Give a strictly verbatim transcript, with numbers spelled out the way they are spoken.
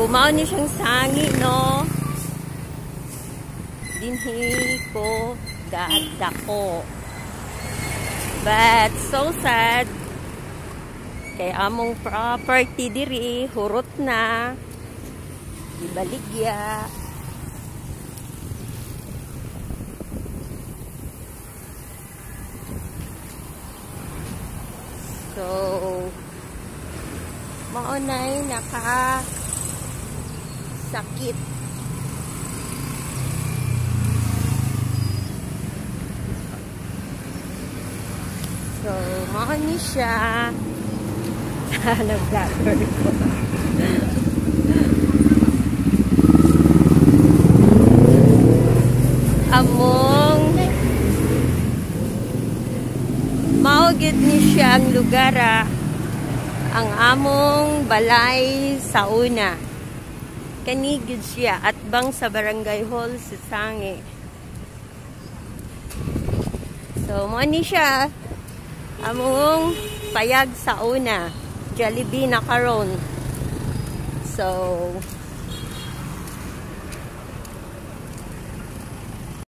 mao ni siyang sangi, no? Dinhi ko dako. But so sad. Kay among property diri hurot na. Ibaligya. So, maunay naka sakit. So, mauni siya. Nag-vlogger ko. Among maugid ni siyang lugar, ah, ang among balay sa una. Kanigid siya at bang sa barangay hall sa Sangi. So, mauni siya. Among payag sa una. Jollibee na karon. So,